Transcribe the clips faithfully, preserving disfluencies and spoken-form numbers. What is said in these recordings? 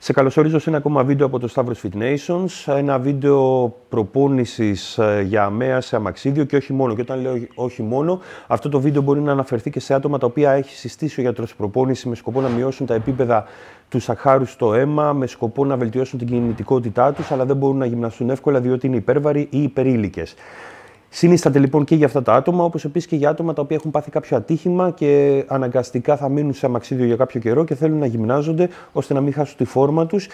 Σε καλωσορίζω σε ένα ακόμα βίντεο από το Stavros Fit Nations, ένα βίντεο προπόνησης για αμαία σε αμαξίδιο και όχι μόνο. Και όταν λέω όχι μόνο, αυτό το βίντεο μπορεί να αναφερθεί και σε άτομα τα οποία έχει συστήσει ο γιατρός προπόνηση με σκοπό να μειώσουν τα επίπεδα του σακχάρου στο αίμα, με σκοπό να βελτιώσουν την κινητικότητά τους, αλλά δεν μπορούν να γυμναστούν εύκολα διότι είναι υπέρβαροι ή υπερήλικες. Συνίσταται λοιπόν και για αυτά τα άτομα, όπως επίσης και για άτομα τα οποία έχουν πάθει κάποιο ατύχημα και αναγκαστικά θα μείνουν σε αμαξίδιο για κάποιο καιρό και θέλουν να γυμνάζονται ώστε να μην χάσουν τη φόρμα τους.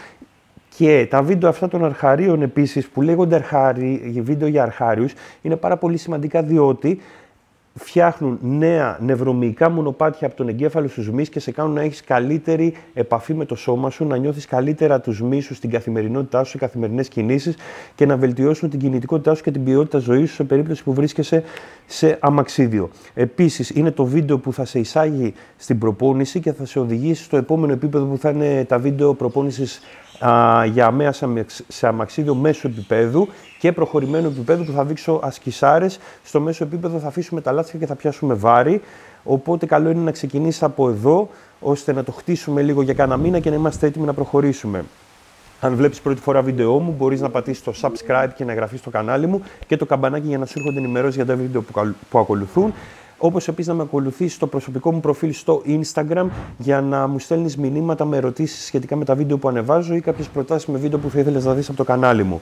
Και τα βίντεο αυτά των αρχαρίων επίσης, που λέγονται αρχάρι, βίντεο για αρχάριους, είναι πάρα πολύ σημαντικά διότι φτιάχνουν νέα νευρομυϊκά μονοπάτια από τον εγκέφαλο στους μυς και σε κάνουν να έχεις καλύτερη επαφή με το σώμα σου, να νιώθεις καλύτερα τους μυς σου στην καθημερινότητά σου, σε καθημερινές κινήσεις και να βελτιώσουν την κινητικότητά σου και την ποιότητα ζωής σου σε περίπτωση που βρίσκεσαι σε αμαξίδιο. Επίσης, είναι το βίντεο που θα σε εισάγει στην προπόνηση και θα σε οδηγήσει στο επόμενο επίπεδο που θα είναι τα βίντεο προπόνησης α, για αμαία σε αμαξίδιο μέσου επίπεδου και προχωρημένου επίπεδου που θα δείξω ασκησάρες. Στο μέσο επίπεδο θα αφήσουμε τα λάστιχα και θα πιάσουμε βάρη. Οπότε καλό είναι να ξεκινήσεις από εδώ, ώστε να το χτίσουμε λίγο για κάνα μήνα και να είμαστε έτοιμοι να προχωρήσουμε. Αν βλέπεις πρώτη φορά βίντεό μου, μπορείς να πατήσεις το subscribe και να εγγραφείς στο κανάλι μου και το καμπανάκι για να σου έρχονται ενημερώσεις για τα βίντεο που, που ακολουθούν. Όπως επίσης να με ακολουθείς στο προσωπικό μου προφίλ στο Instagram για να μου στέλνεις μηνύματα με ερωτήσεις σχετικά με τα βίντεο που ανεβάζω ή κάποιες προτάσεις με βίντεο που θα ήθελες να δεις από το κανάλι μου.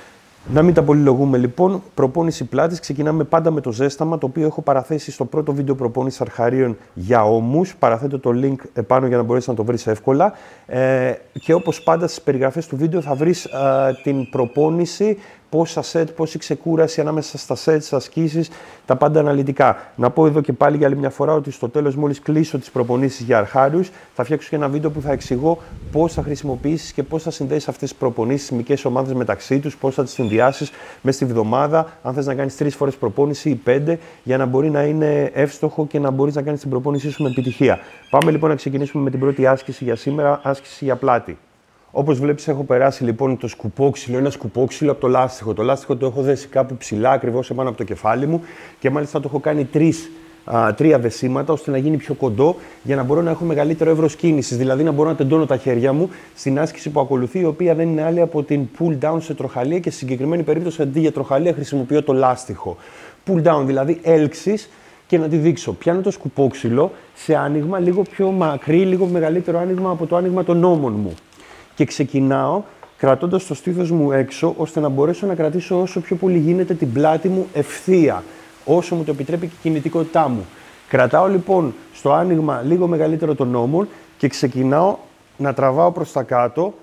Να μην τα πολυλογούμε λοιπόν, προπόνηση πλάτης. Ξεκινάμε πάντα με το ζέσταμα, το οποίο έχω παραθέσει στο πρώτο βίντεο προπόνηση αρχαρίων για ώμους. Παραθέτω το link επάνω για να μπορέσεις να το βρεις εύκολα. Ε, και όπως πάντα στις περιγραφές του βίντεο θα βρεις ε, την προπόνηση, πόσα σετ, πόση ξεκούραση ανάμεσα στα σετ, στις ασκήσεις, τα πάντα αναλυτικά. Να πω εδώ και πάλι για άλλη μια φορά ότι στο τέλος, μόλις κλείσω τις προπονήσεις για αρχάριους, θα φτιάξω και ένα βίντεο που θα εξηγώ πώς θα χρησιμοποιήσεις και πώς θα συνδέσεις αυτές τις προπονήσεις, τις μικρές ομάδες μεταξύ τους, πώς θα τις συνδυάσεις μέσα στη βδομάδα, αν θες να κάνεις τρεις φορές προπόνηση ή πέντε, για να μπορεί να είναι εύστοχο και να μπορείς να κάνεις την προπόνησή σου με επιτυχία. Πάμε λοιπόν να ξεκινήσουμε με την πρώτη άσκηση για σήμερα, άσκηση για πλάτη. Όπως βλέπεις, έχω περάσει λοιπόν το σκουπόξυλο, ένα σκουπόξυλο από το λάστιχο. Το λάστιχο το έχω δέσει κάπου ψηλά, ακριβώς επάνω από το κεφάλι μου και μάλιστα το έχω κάνει τρεις, α, τρία δεσίματα ώστε να γίνει πιο κοντό για να μπορώ να έχω μεγαλύτερο εύρος κίνησης. Δηλαδή να μπορώ να τεντώνω τα χέρια μου στην άσκηση που ακολουθεί, η οποία δεν είναι άλλη από την pull down σε τροχαλία και στη συγκεκριμένη περίπτωση αντί για τροχαλία χρησιμοποιώ το λάστιχο. Pull down, δηλαδή έλξης. Και να τη δείξω. Πιάνω το σκουπόξυλο σε άνοιγμα λίγο πιο μακρύ, λίγο μεγαλύτερο άνοιγμα από το άνοιγμα των ώμων μου. Και ξεκινάω κρατώντας το στήθος μου έξω, ώστε να μπορέσω να κρατήσω όσο πιο πολύ γίνεται την πλάτη μου ευθεία, όσο μου το επιτρέπει και η κινητικότητά μου. Κρατάω λοιπόν στο άνοιγμα λίγο μεγαλύτερο των ώμων και ξεκινάω να τραβάω προς τα κάτω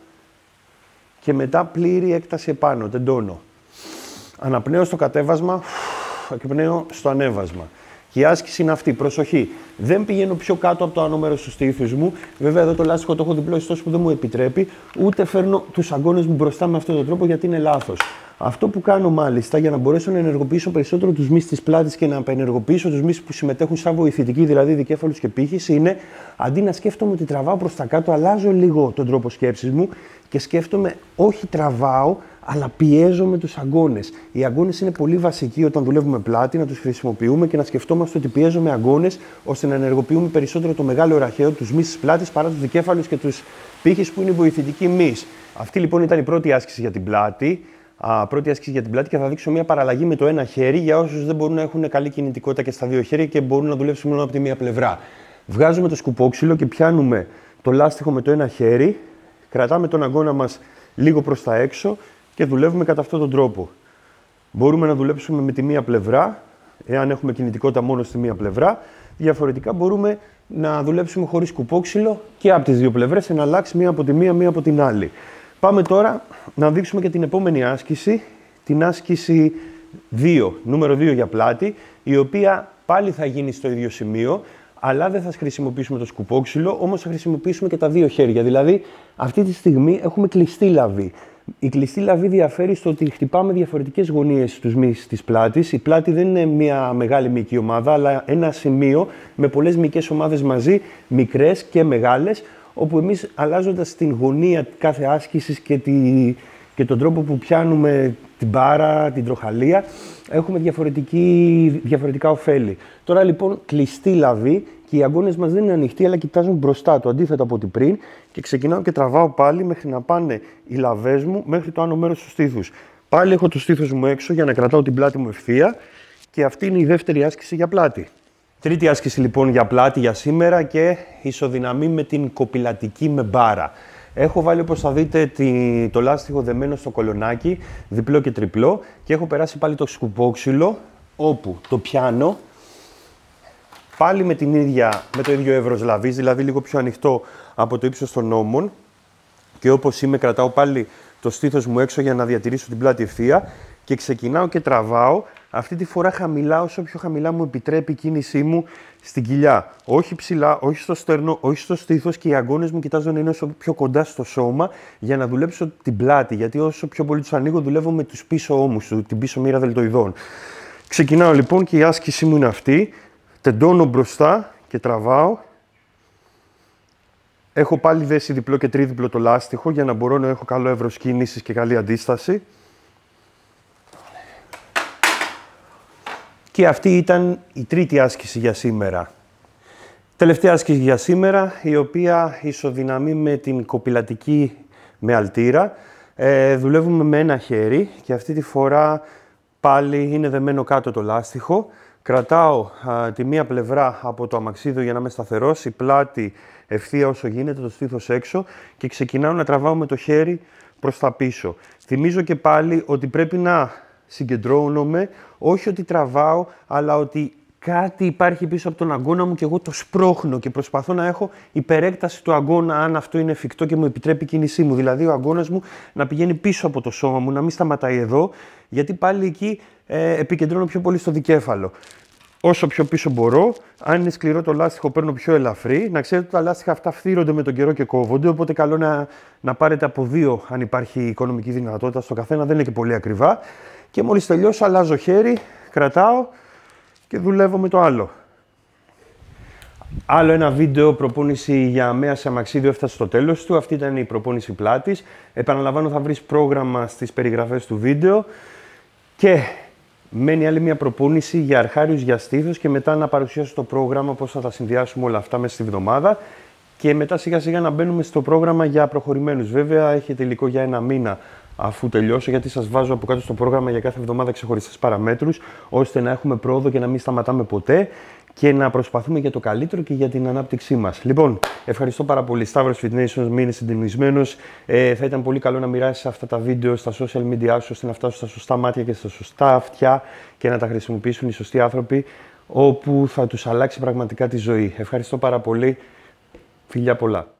και μετά πλήρη έκταση επάνω, τεντώνω. Αναπνέω στο κατέβασμα, εκπνέω στο ανέβασμα. Και η άσκηση είναι αυτή. Προσοχή. Δεν πηγαίνω πιο κάτω από το άνω μέρος του στήθους μου. Βέβαια, εδώ το λάστιχο το έχω διπλώσει τόσο που δεν μου επιτρέπει. Ούτε φέρνω τους αγκώνες μου μπροστά με αυτόν τον τρόπο, γιατί είναι λάθος. Αυτό που κάνω μάλιστα για να μπορέσω να ενεργοποιήσω περισσότερο τους μυς της πλάτης και να απενεργοποιήσω τους μυς που συμμετέχουν σαν βοηθητικοί, δηλαδή δικέφαλος και πύχης, είναι αντί να σκέφτομαι ότι τραβάω προς τα κάτω, αλλάζω λίγο τον τρόπο σκέψης μου και σκέφτομαι όχι τραβάω, αλλά πιέζω με τους αγκώνες. Οι αγκώνες είναι πολύ βασικοί όταν δουλεύουμε πλάτη, να τους χρησιμοποιούμε και να σκεφτόμαστε ότι πιέζω με αγκώνες ώστε να ενεργοποιούμε περισσότερο το μεγάλο ραχαίο, τους μυς της πλάτης, παρά τους δικέφαλους και τους πύχες που είναι οι βοηθητικοί μυς. Αυτή λοιπόν ήταν η πρώτη άσκηση για την πλάτη. Α, πρώτη άσκηση για την πλάτη και θα δείξω μια παραλλαγή με το ένα χέρι για όσους δεν μπορούν να έχουν καλή κινητικότητα και στα δύο χέρια και μπορούν να δουλέψουν μόνο από τη μία πλευρά. Βγάζουμε το σκουπόξυλο και πιάνουμε το λάστιχο με το ένα χέρι, κρατάμε τον αγκώνα μας λίγο προς τα έξω και δουλεύουμε κατά αυτόν τον τρόπο. Μπορούμε να δουλέψουμε με τη μία πλευρά, εάν έχουμε κινητικότητα μόνο στη μία πλευρά. Διαφορετικά μπορούμε να δουλέψουμε χωρίς σκουπόξυλο και από τις δύο πλευρές, να αλλάξει μία από τη μία, μία από την άλλη. Πάμε τώρα να δείξουμε και την επόμενη άσκηση, την άσκηση δύο, νούμερο δύο για πλάτη, η οποία πάλι θα γίνει στο ίδιο σημείο, αλλά δεν θα χρησιμοποιήσουμε το σκουπόξυλο, όμως θα χρησιμοποιήσουμε και τα δύο χέρια. Δηλαδή, αυτή τη στιγμή έχουμε κλειστή λαβή. Η κλειστή λαβή διαφέρει στο ότι χτυπάμε διαφορετικές γωνίες στους μυς της πλάτης. Η πλάτη δεν είναι μια μεγάλη μυϊκή ομάδα, αλλά ένα σημείο με πολλές μυϊκές ομάδες μαζί, μικρές και μεγάλες, όπου εμείς αλλάζοντας την γωνία κάθε άσκησης και, τη, και τον τρόπο που πιάνουμε την μπάρα, την τροχαλία, έχουμε διαφορετική, διαφορετικά ωφέλη. Τώρα λοιπόν κλειστή λαβή και οι αγκώνες μας δεν είναι ανοιχτοί, αλλά κοιτάζουν μπροστά του, αντίθετα από ό,τι πριν, και ξεκινάω και τραβάω πάλι μέχρι να πάνε οι λαβές μου μέχρι το άνω μέρος του στήθους. Πάλι έχω το στήθος μου έξω για να κρατάω την πλάτη μου ευθεία και αυτή είναι η δεύτερη άσκηση για πλάτη. Τρίτη άσκηση λοιπόν για πλάτη για σήμερα και ισοδυναμή με την κοπηλατική με μπάρα. Έχω βάλει, όπως θα δείτε, το λάστιχο δεμένο στο κολονάκι, διπλό και τριπλό, και έχω περάσει πάλι το σκουπόξυλο, όπου το πιάνω πάλι με, την ίδια, με το ίδιο εύρος λαβής, δηλαδή λίγο πιο ανοιχτό από το ύψος των ώμων, και όπως είμαι κρατάω πάλι το στήθος μου έξω για να διατηρήσω την πλάτη ευθεία και ξεκινάω και τραβάω, αυτή τη φορά χαμηλά, όσο πιο χαμηλά μου επιτρέπει η κίνησή μου στην κοιλιά. Όχι ψηλά, όχι στο στέρνο, όχι στο στήθος, και οι αγκώνες μου κοιτάζω να είναι όσο πιο κοντά στο σώμα για να δουλέψω την πλάτη, γιατί όσο πιο πολύ τους ανοίγω δουλεύω με τους πίσω ώμους, την πίσω μοίρα δελτοειδών. Ξεκινάω λοιπόν και η άσκησή μου είναι αυτή, τεντώνω μπροστά και τραβάω. Έχω πάλι δέσει διπλό και τρίδιπλο το λάστιχο για να μπορώ να έχω καλό εύρος κίνησης και καλή αντίσταση. Και αυτή ήταν η τρίτη άσκηση για σήμερα. Τελευταία άσκηση για σήμερα, η οποία ισοδυναμεί με την κοπηλατική με αλτήρα. Ε, δουλεύουμε με ένα χέρι και αυτή τη φορά πάλι είναι δεμένο κάτω το λάστιχο. Κρατάω α, τη μία πλευρά από το αμαξίδιο για να είμαι σταθερός, η πλάτη ευθεία όσο γίνεται, το στήθος έξω, και ξεκινάω να τραβάω με το χέρι προς τα πίσω. Θυμίζω και πάλι ότι πρέπει να συγκεντρώνομαι, όχι ότι τραβάω, αλλά ότι κάτι υπάρχει πίσω από τον αγκώνα μου και εγώ το σπρώχνω και προσπαθώ να έχω υπερέκταση του αγκώνα, αν αυτό είναι εφικτό και μου επιτρέπει η κίνησή μου. Δηλαδή ο αγκώνας μου να πηγαίνει πίσω από το σώμα μου, να μην σταματάει εδώ, γιατί πάλι εκεί ε, επικεντρώνω πιο πολύ στο δικέφαλο. Όσο πιο πίσω μπορώ, αν είναι σκληρό το λάστιχο παίρνω πιο ελαφρύ. Να ξέρετε ότι τα λάστιχα αυτά φθύρονται με τον καιρό και κόβονται, οπότε καλό να, να πάρετε από δύο αν υπάρχει οικονομική δυνατότητα στο καθένα, δεν είναι και πολύ ακριβά. Και μόλις τελειώσω αλλάζω χέρι, κρατάω και δουλεύω με το άλλο. Άλλο ένα βίντεο προπόνηση για αμαία σε αμαξίδιο έφτασε στο τέλος του. Αυτή ήταν η προπόνηση πλάτης. Επαναλαμβάνω, θα βρεις πρόγραμμα στις περιγραφές του βίντεο. Και μένει άλλη μια προπόνηση για αρχάριους για στήθος και μετά να παρουσιάσω το πρόγραμμα, πώς θα τα συνδυάσουμε όλα αυτά μέσα στη βδομάδα. Και μετά σιγά σιγά να μπαίνουμε στο πρόγραμμα για προχωρημένους. Βέβαια, έχετε υλικό για ένα μήνα αφού τελειώσω, γιατί σας βάζω από κάτω στο πρόγραμμα για κάθε εβδομάδα ξεχωριστές παραμέτρους, ώστε να έχουμε πρόοδο και να μην σταματάμε ποτέ και να προσπαθούμε για το καλύτερο και για την ανάπτυξή μας. Λοιπόν, ευχαριστώ πάρα πολύ. Σταύρος Fitnations, μείνε συντονισμένος. Ε, θα ήταν πολύ καλό να μοιράσεις αυτά τα βίντεο στα social media σου, ώστε να φτάσουν στα σωστά μάτια και στα σωστά αυτιά και να τα χρησιμοποιήσουν οι σωστοί άνθρωποι, όπου θα τους αλλάξει πραγματικά τη ζωή. Ευχαριστώ πάρα πολύ. Φιλιά πολλά.